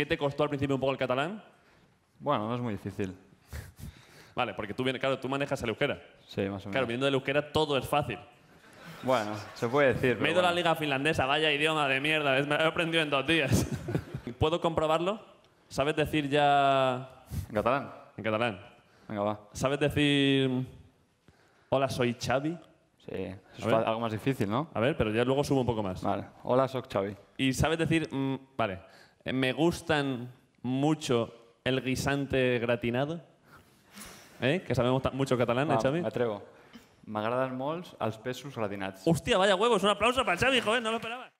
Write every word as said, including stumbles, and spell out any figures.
¿Qué te costó al principio un poco el catalán? Bueno, no es muy difícil. Vale, porque tú, vienes, claro, tú manejas el euskera. Sí, más o menos. Claro, viniendo del euskera todo es fácil. Bueno, se puede decir. Me he ido a la liga finlandesa, vaya idioma de mierda, me lo he aprendido en dos días. ¿Puedo comprobarlo? ¿Sabes decir ya...? ¿En catalán? En catalán. Venga, va. ¿Sabes decir... Hola, soy Xavi? Sí, eso es ver. algo más difícil, ¿no? A ver, pero ya luego subo un poco más. Vale. Hola, soy Xavi. ¿Y sabes decir... mm, vale. Me gustan mucho el guisante gratinado? ¿Eh? Que sabemos mucho catalán, ¿eh, Va, Xavi? m'atrevo. M'agraden molts els peixos gratinats. Hòstia, vaya huevos, un aplauso para Xavi, joder, no lo esperaba.